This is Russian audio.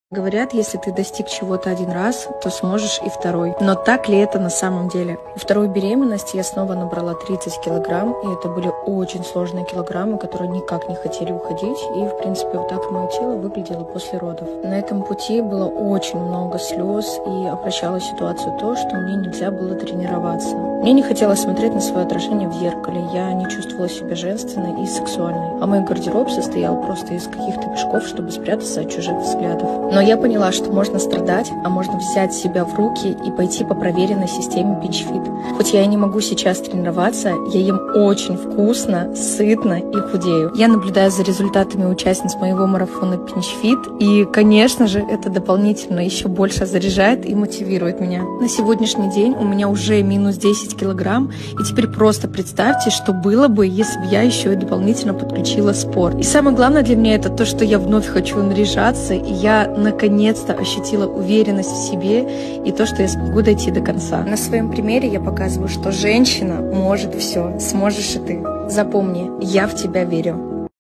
Говорят, если ты достиг чего-то один раз, то сможешь и второй. Но так ли это на самом деле? Во вторую беременность я снова набрала 30 килограмм, и это были очень сложные килограммы, которые никак не хотели уходить. И, в принципе, вот так мое тело выглядело после родов. На этом пути было очень много слез, и обращала ситуацию то, что мне нельзя было тренироваться. Мне не хотелось смотреть на свое отражение в зеркале, я не чувствовала себя женственной и сексуальной. А мой гардероб состоял просто из каких-то мешков, чтобы спрятаться от чужих взглядов. Но я поняла, что можно страдать, а можно взять себя в руки и пойти по проверенной системе PinchFit. Хоть я и не могу сейчас тренироваться, я ем очень вкусно, сытно и худею. Я наблюдаю за результатами участниц моего марафона PinchFit, и, конечно же, это дополнительно еще больше заряжает и мотивирует меня. На сегодняшний день у меня уже минус 10 килограмм, и теперь просто представьте, что было бы, если бы я еще и дополнительно подключила спорт. И самое главное для меня это то, что я вновь хочу наряжаться, и я наконец-то ощутила уверенность в себе и то, что я смогу дойти до конца. На своем примере я показываю, что женщина может все, сможешь и ты. Запомни, я в тебя верю.